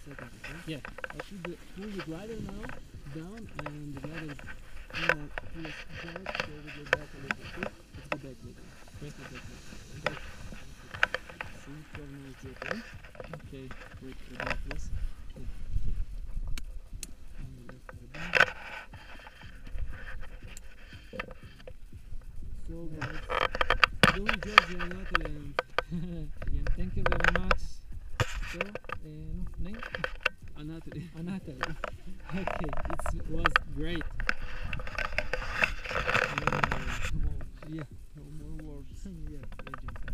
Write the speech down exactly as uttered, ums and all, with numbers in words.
seconds, okay? Yeah. I should uh, pull the glider now down and the glider is gonna pull us back so we get back a little bit, okay? Let's go back maybe. Let's go back maybe. Okay. See, twelve ninety, okay? Okay. Wait, for that, please. Yeah, okay. On the left for the back. So guys, doing Georgia and Natalie and again, Thank you very much. So, uh, no, name? Anatoly. Anatoly. Okay, it was great. Uh, come on. Yeah, no more words. Yeah, legend.